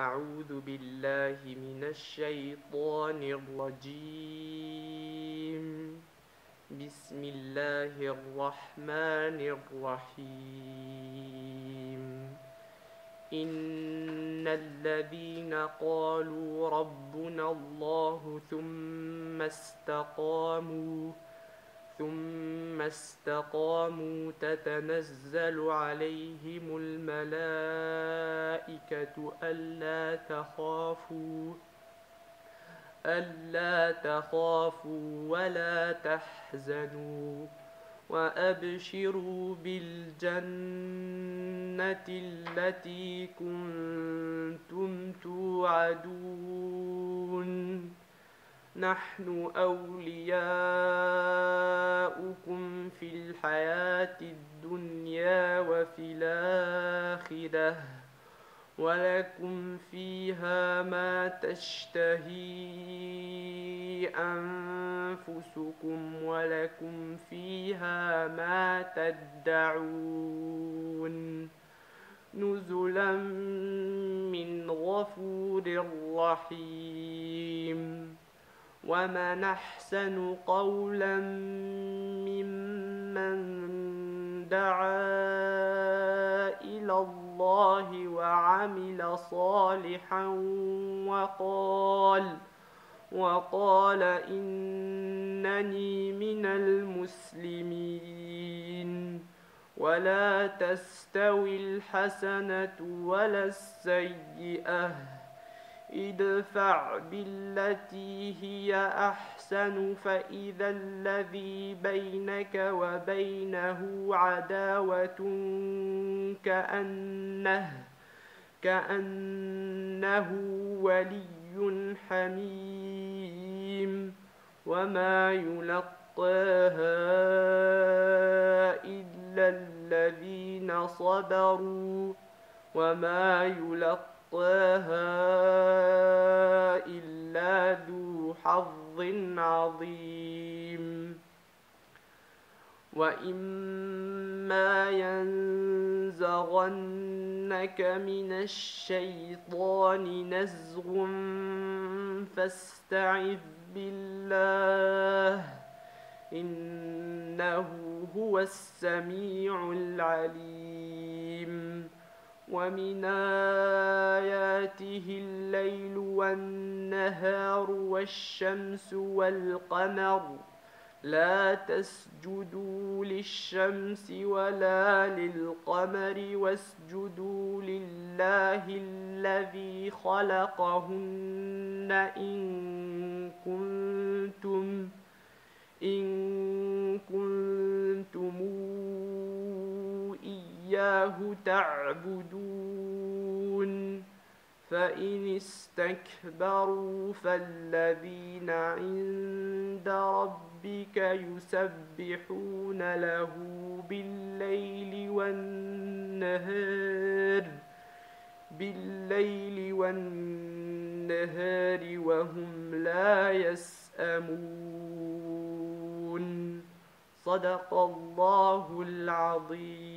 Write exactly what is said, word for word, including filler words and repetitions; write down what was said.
أعوذ بالله من الشيطان الرجيم. بسم الله الرحمن الرحيم. إن الذين قالوا ربنا الله ثم استقاموا ثم استقاموا تتنزل عليهم الملائكة ألا تخافوا ألا تخافوا ولا تحزنوا وأبشروا بالجنة التي كنتم توعدون. نحن أولياؤكم في الحياة الدنيا وفي الآخرة ولكم فيها ما تشتهي أنفسكم ولكم فيها ما تدعون. نزلا من غفور رحيم. ومن أحسن قولا ممن دعا إلى الله وعمل صالحا وقال وقال إنني من المسلمين. ولا تستوي الحسنة ولا السيئة، ادفع بالتي هي أحسن فإذا الذي بينك وبينه عداوة كأنه كأنه ولي حميم. وما يلقاها إلا الذين صبروا وما يلقاها إلا ذو حظ عظيم. وإما ينزغنك من الشيطان نزغ فاستعذ بالله إنه هو السميع العليم. ومن آياته الليل والنهار والشمس والقمر لا تسجدوا للشمس ولا للقمر واسجدوا لله الذي خلقهن إن كنتم إن كنتم إياه تعبدون. فإن استكبروا فالذين عند ربك يسبحون له بالليل والنهار بالليل والنهار وهم لا يسأمون. صدق الله العظيم.